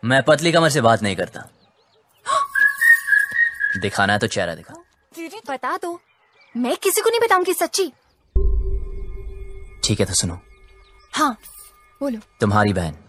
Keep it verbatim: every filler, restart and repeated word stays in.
मैं पतली कमर से बात नहीं करता। दिखाना है तो चेहरा दिखा। दीदी बता दो, मैं किसी को नहीं बताऊंगी सच्ची। ठीक है तो सुनो। हाँ बोलो। तुम्हारी बहन